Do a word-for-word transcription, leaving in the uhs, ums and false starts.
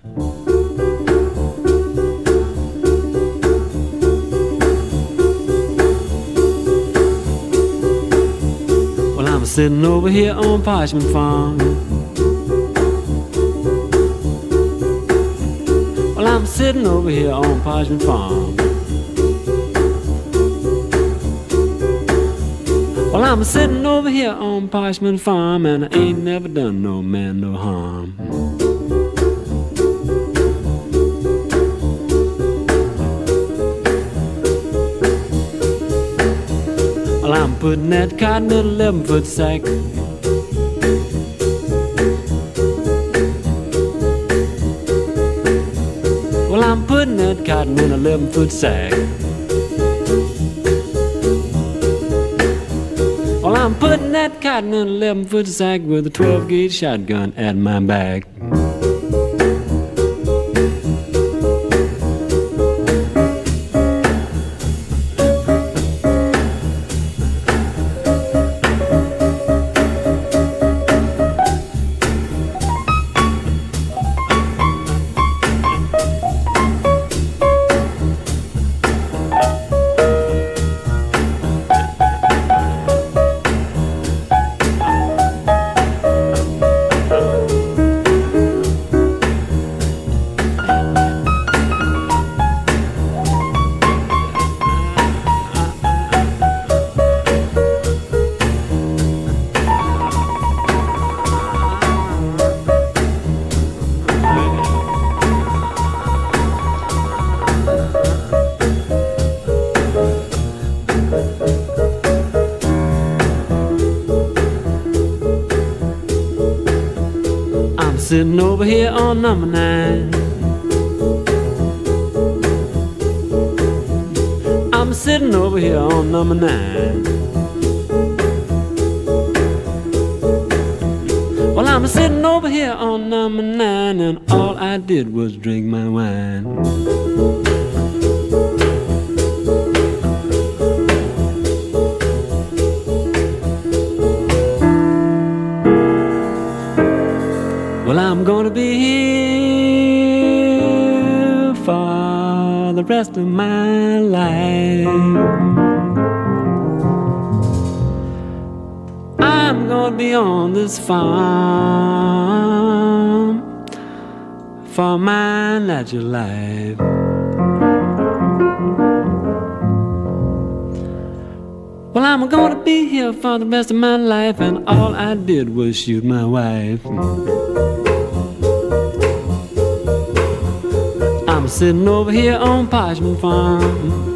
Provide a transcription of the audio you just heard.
Well, I'm sitting over here on Parchman Farm. Well, I'm sitting over here on Parchman Farm. Well, I'm sitting over here on Parchman Farm, and I ain't never done no man no harm. Well, I'm putting that cotton in an eleven-foot sack. Well, I'm putting that cotton in an eleven-foot sack. Well, I'm putting that cotton in an eleven-foot sack with a twelve-gauge shotgun at my back. Sitting over here on number nine. I'm sitting over here on number nine. Well, I'm sitting over here on number nine, and all I did was drink my wine. Well, I'm gonna be here for the rest of my life. I'm gonna be on this farm for my natural life. Well, I'm gonna be here for the rest of my life, and all I did was shoot my wife. I'm sitting over here on Parchman Farm.